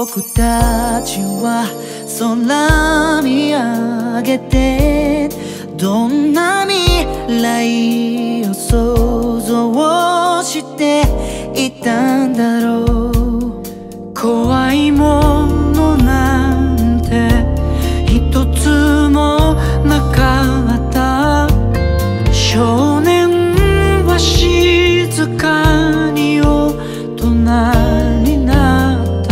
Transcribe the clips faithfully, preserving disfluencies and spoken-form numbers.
僕たちは空見上げてどんな未来を想像していたんだろう。怖いものなんて一つもなかった。少年は静かに大人になった。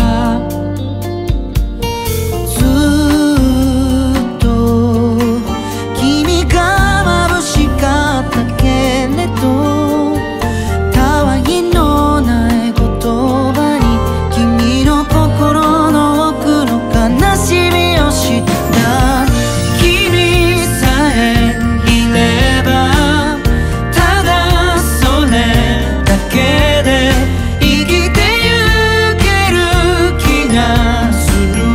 ずっと君が眩しかったけれど、たわいのない言葉に君の心の奥の悲しみを知った。君さえいればただそれだけで生きてゆける気がする。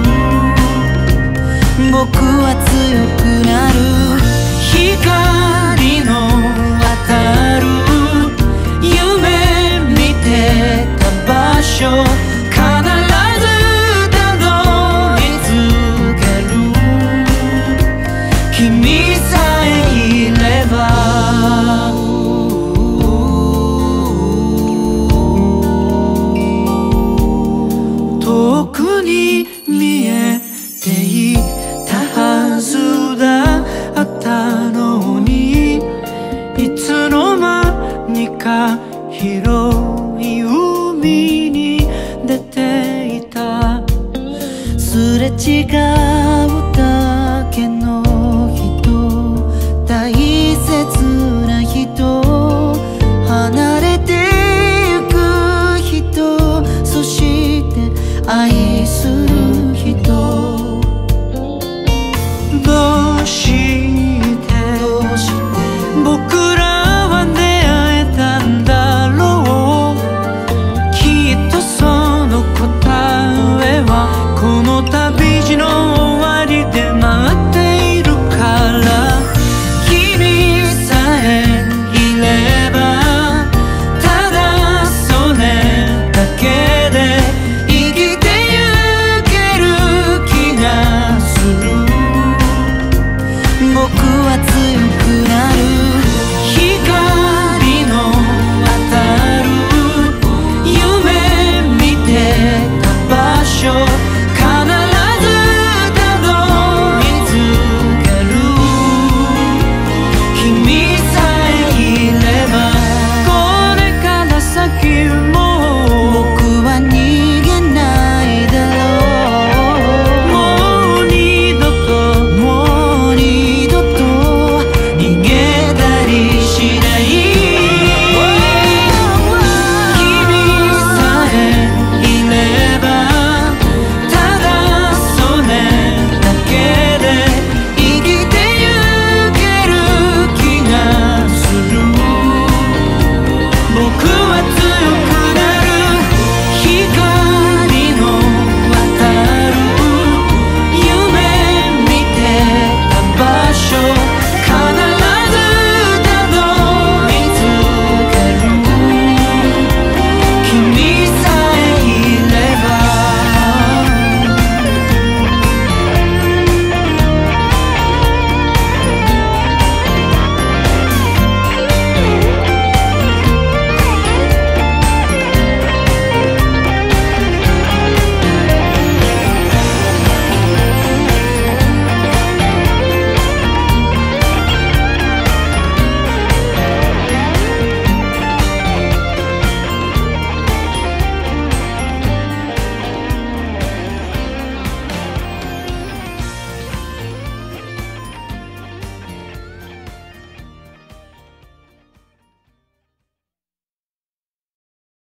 僕は強くなる。光の当たる夢見てた場所必ずたどり着ける。君さえいれば。遠くに見えていたはずだったのに、いつの間にか広い海に出ていた。すれ違うだけの人、大切な人、離れてゆく人、そして愛する人。どうして僕らは出会えたんだろう。きっとその答えはこの旅路の